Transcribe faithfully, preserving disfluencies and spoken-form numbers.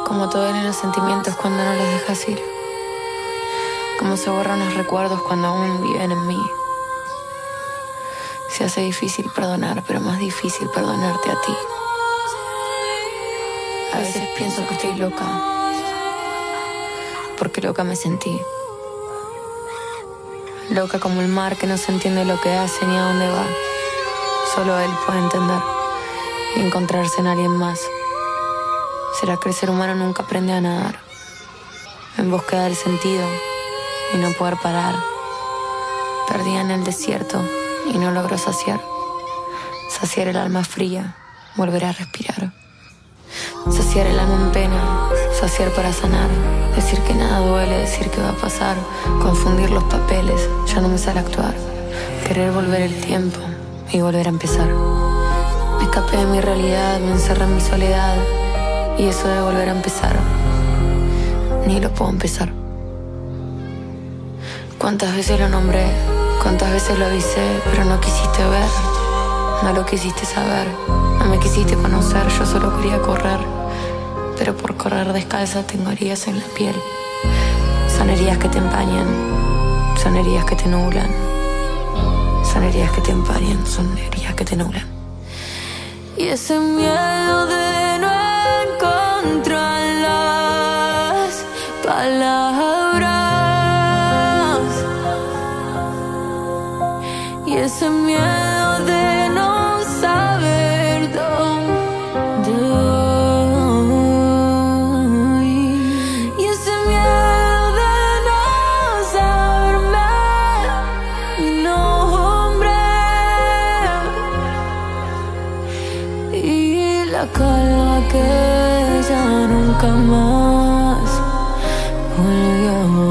Como te duelen los sentimientos cuando no los dejas ir. Como se borran los recuerdos cuando aún viven en mí. Se hace difícil perdonar, pero más difícil perdonarte a ti. A veces pienso que estoy loca, porque loca me sentí. Loca como el mar que no se entiende lo que hace ni a dónde va. Solo él puede entender y encontrarse en alguien más. ¿Será que el ser humano nunca aprende a nadar? En búsqueda del sentido y no poder parar. Perdida en el desierto y no logró saciar. Saciar el alma fría, volver a respirar. Saciar el alma en pena, saciar para sanar. Decir que nada duele, decir que va a pasar. Confundir los papeles, ya no me sale actuar. Querer volver el tiempo y volver a empezar. Me escapé de mi realidad, me encerré en mi soledad. Y eso de volver a empezar, ni lo puedo empezar. Cuántas veces lo nombré, cuántas veces lo avisé, pero no quisiste ver, no lo quisiste saber, no me quisiste conocer, yo solo quería correr. Pero por correr descalza tengo heridas en la piel. Son heridas que te empañan, son heridas que te nublan. Son heridas que te empañan, son heridas que te nublan. Y ese miedo de no encontrar las palabras, y ese miedo de no saber dónde voy, y ese miedo de no saberme mi nombre, y la calma que ya nunca más volvió.